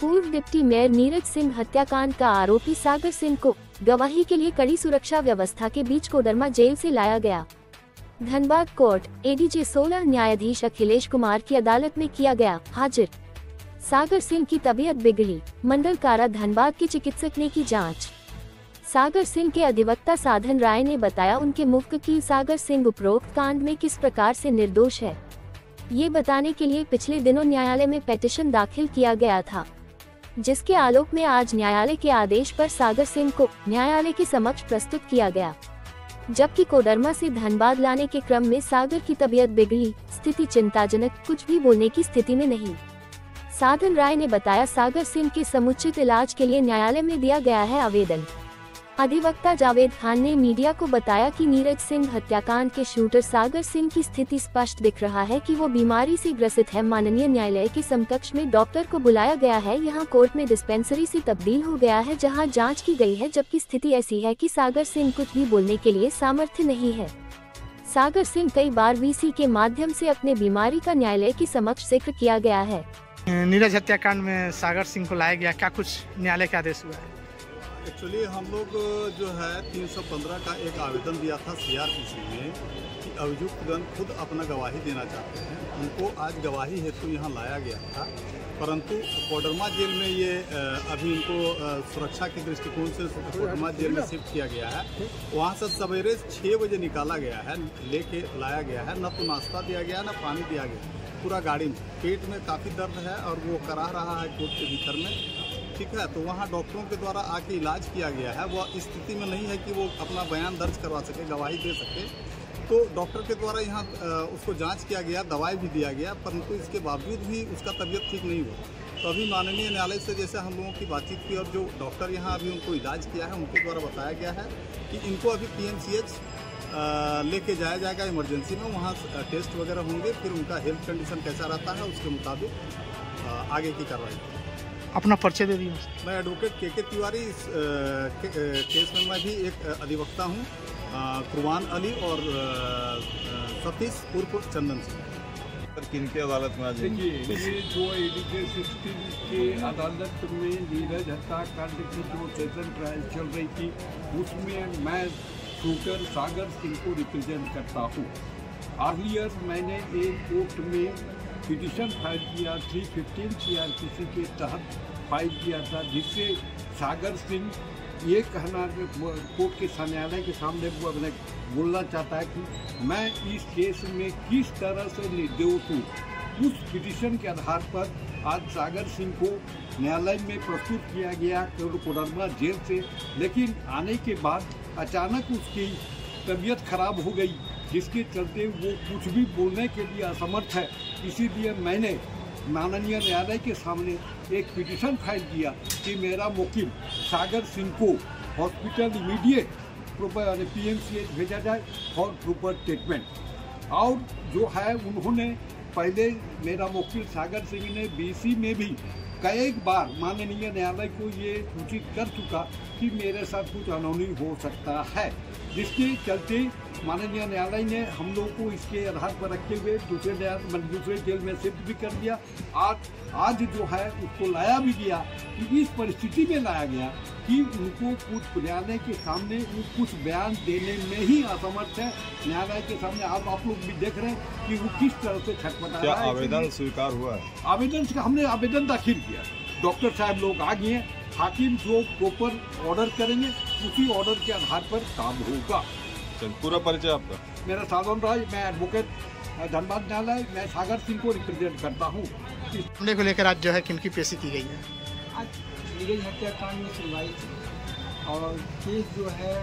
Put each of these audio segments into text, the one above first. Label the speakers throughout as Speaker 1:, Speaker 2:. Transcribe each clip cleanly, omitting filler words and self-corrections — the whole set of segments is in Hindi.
Speaker 1: पूर्व डिप्टी मेयर नीरज सिंह हत्याकांड का आरोपी सागर सिंह को गवाही के लिए कड़ी सुरक्षा व्यवस्था के बीच कोडरमा जेल से लाया गया। धनबाद कोर्ट एडीजे 16 न्यायाधीश अखिलेश कुमार की अदालत में किया गया हाजिर। सागर सिंह की तबीयत बिगड़ी, मंडल कारा धनबाद के चिकित्सक ने की जांच। सागर सिंह के अधिवक्ता साधन राय ने बताया उनके मुख्य वकील सागर सिंह उपरोक्त कांड में किस प्रकार से निर्दोष है, ये बताने के लिए पिछले दिनों न्यायालय में पिटीशन दाखिल किया गया था, जिसके आलोक में आज न्यायालय के आदेश पर सागर सिंह को न्यायालय के समक्ष प्रस्तुत किया गया। जबकि कोडरमा से धनबाद लाने के क्रम में सागर की तबीयत बिगड़ी, स्थिति चिंताजनक, कुछ भी बोलने की स्थिति में नहीं। साधन राय ने बताया सागर सिंह के समुचित इलाज के लिए न्यायालय में दिया गया है आवेदन। अधिवक्ता जावेद खान ने मीडिया को बताया कि नीरज सिंह हत्याकांड के शूटर सागर सिंह की स्थिति स्पष्ट दिख रहा है कि वो बीमारी से ग्रसित है। माननीय न्यायालय के समकक्ष में डॉक्टर को बुलाया गया है। यहाँ कोर्ट में डिस्पेंसरी से तब्दील हो गया है, जहाँ जांच की गई है, जबकि स्थिति ऐसी है कि सागर सिंह कुछ भी बोलने के लिए सामर्थ्य नहीं है। सागर सिंह कई बार वीसी के माध्यम से अपने बीमारी का न्यायालय के समक्ष जिक्र किया गया है।
Speaker 2: नीरज हत्याकांड में सागर सिंह को लाया गया, क्या कुछ न्यायालय का आदेश हुआ है?
Speaker 3: एक्चुअली हम लोग जो है 315 का एक आवेदन दिया था सीआरपीसी में कि अभियुक्तगण खुद अपना गवाही देना चाहते हैं। उनको आज गवाही हेतु यहाँ लाया गया था, परंतु कोडरमा जेल में ये अभी इनको सुरक्षा के दृष्टिकोण से कोडरमा जेल में शिफ्ट किया गया है। वहाँ से सवेरे 6 बजे निकाला गया है, लेके लाया गया है। न तो नाश्ता दिया गया न पानी दिया गया, पूरा गाड़ी में। पेट में काफ़ी दर्द है और वो करा रहा है कोर्ट के भीतर में, ठीक है। तो वहाँ डॉक्टरों के द्वारा आके इलाज किया गया है। वो स्थिति में नहीं है कि वो अपना बयान दर्ज करवा सके, गवाही दे सके। तो डॉक्टर के द्वारा यहाँ उसको जांच किया गया, दवाई भी दिया गया, परंतु इसके बावजूद भी उसका तबीयत ठीक नहीं हुआ। तो अभी माननीय न्यायालय से जैसे हम लोगों की बातचीत की और जो डॉक्टर यहाँ अभी उनको इलाज किया है, उनके द्वारा बताया गया है कि इनको अभी PMCH लेके जाया जाएगा इमरजेंसी में। वहाँ टेस्ट वगैरह होंगे, फिर उनका हेल्थ कंडीशन कैसा रहता है उसके मुताबिक आगे की कार्रवाई।
Speaker 2: अपना परिचय दे दिए।
Speaker 3: मैं एडवोकेट के तिवारी। इस केस में मैं भी एक अधिवक्ता हूँ, कुर्बान अली और सतीश उर्फ चंदन सिंह।
Speaker 4: किनकी अदालत में आज?
Speaker 5: देखिए, ये जो एडीजे 16 के अदालत में नीरज हत्याकांड की जो सेशन ट्रायल चल रही थी, उसमें मैं शूटर सागर सिंह को रिप्रेजेंट करता हूँ। अर्लियर मैंने एक कोर्ट में पिटीशन फाइल किया, 315 CRPC के तहत फाइल किया था, जिससे सागर सिंह ये कहना कोर्ट के न्यायालय के सामने बोलना चाहता है कि मैं इस केस में किस तरह से निर्दोष हूँ। उस पिटीशन के आधार पर आज सागर सिंह को न्यायालय में प्रस्तुत किया गया कोडरमा जेल से, लेकिन आने के बाद अचानक उसकी तबीयत खराब हो गई, जिसके चलते वो कुछ भी बोलने के लिए असमर्थ है। इसीलिए मैंने माननीय न्यायालय के सामने एक पिटीशन फाइल किया कि मेरा वकील सागर सिंह को हॉस्पिटल इमीडिएट PMCH भेजा जाए फॉर प्रॉपर ट्रीटमेंट। और जो है उन्होंने पहले मेरा वकील सागर सिंह ने BC में भी कई बार माननीय न्यायालय को ये सूचित कर चुका कि मेरे साथ कुछ अनहोनी हो सकता है, जिसके चलते माननीय न्यायालय ने हम लोग को इसके आधार पर रखते हुए दूसरे जेल में शिफ्ट भी कर दिया। आज जो है उसको लाया भी गया कि इस परिस्थिति में लाया गया कि उनको कुछ न्यायालय के सामने वो कुछ बयान देने में ही असमर्थ है। न्यायालय के सामने आप लोग भी देख रहे हैं कि वो किस तरह से छटपटा रहा है।
Speaker 4: आवेदन स्वीकार हुआ है?
Speaker 5: आवेदन हमने आवेदन दाखिल किया, डॉक्टर साहब लोग आ गए हैं। हाकिम जो प्रॉपर ऑर्डर करेंगे उसी ऑर्डर के आधार पर काम होगा।
Speaker 4: पूरा परिचय आपका?
Speaker 5: मेरा साधन राय, मैं एडवोकेट धनबाद न्यायालय, मैं सागर सिंह को रिप्रेजेंट करता हूँ।
Speaker 2: इस मामले को लेकर आज जो है किनकी पेशी की गई है?
Speaker 6: आज नीरज हत्याकांड में सुनवाई थी और केस जो है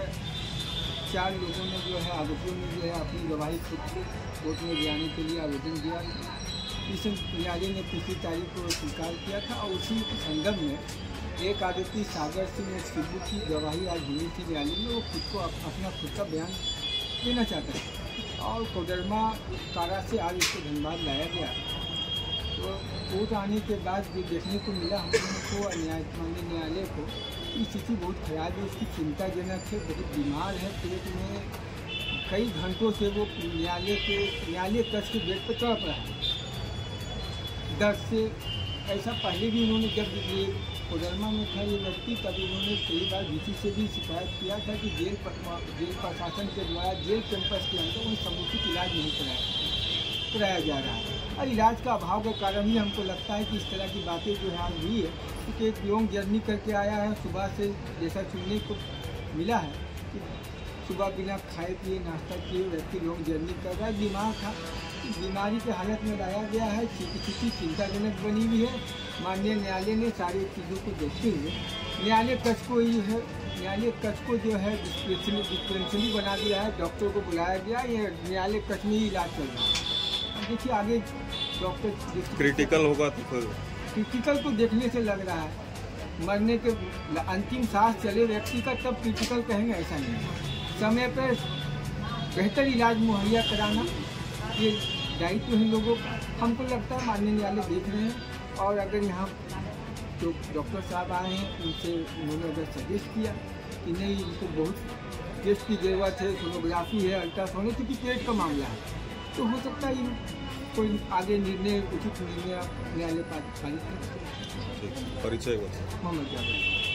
Speaker 6: 4 लोगों ने जो है आरोपियों ने जो है अपनी गवाही कोर्ट में दिलाने के लिए आवेदन दिया। इस न्यायालय ने पिछली तारीख को स्वीकार किया था और उसी संदर्भ में एक आरोपी सागर सिंह सिद्धू की गवाही आज हुई थी न्यायालय में। वो खुद को अपना खुद का बयान देना चाहता है और कोडरमा कारा से आज इसको धनबाद लाया गया। तो कोर्ट आने के बाद जो देखने को मिला हम लोगों को माननीय न्यायालय को, ये स्थिति बहुत खराब है, इसकी चिंताजनक है, बहुत बीमार है। पेट में कई घंटों से वो न्यायालय कक्ष के बेड पर तड़प रहा है, दर्द से ऐसा पहले भी इन्होंने जब ये कोडरमा में था ये व्यक्ति, तब इन्होंने कई बार डीसी से भी शिकायत किया था कि जेल प्रशासन के द्वारा जेल कैंपस के अंदर उन्हें समुचित इलाज नहीं कराया जा रहा है। और इलाज का अभाव के कारण ही हमको लगता है कि इस तरह की बातें जो है आज हुई है, क्योंकि एक लॉन्ग जर्नी करके आया है सुबह से, जैसा सुनने को मिला है कि सुबह बिना खाए पिए नाश्ता किए व्यक्ति लॉन्ग जर्नी कर रहा है। बीमारी के हालत में लाया गया है, स्थिति चिंताजनक बनी हुई है। माननीय न्यायालय ने सारी चीज़ों को देखते हुए न्यायालय कक्ष को जो है डिस्पेंसरी बना दिया है, डॉक्टर को बुलाया गया, ये न्यायालय कक्ष में ही इलाज चल रहा है। देखिए आगे डॉक्टर
Speaker 4: क्रिटिकल होगा तो फिर
Speaker 6: क्रिटिकल को देखने से लग रहा है मरने के अंतिम सांस चले व्यक्ति का तब क्रिटिकल कहेंगे, ऐसा नहीं है। समय पर बेहतर इलाज मुहैया कराना ये दायित्व है लोगों का। हमको लगता है माननीय न्यायालय देख रहे हैं, और अगर यहाँ जो डॉक्टर साहब आए हैं उनसे उन्होंने अगर सजेस्ट किया कि नहीं इनको बहुत टेस्ट की ज़रूरत है, सोनोग्राफी है, अल्ट्रासाउंड है, क्योंकि पेट का मामला है, तो हो सकता है कोई आगे उचित निर्णय न्यायालय पारित कर।
Speaker 4: परिचय
Speaker 6: मोहम्मद जावेद।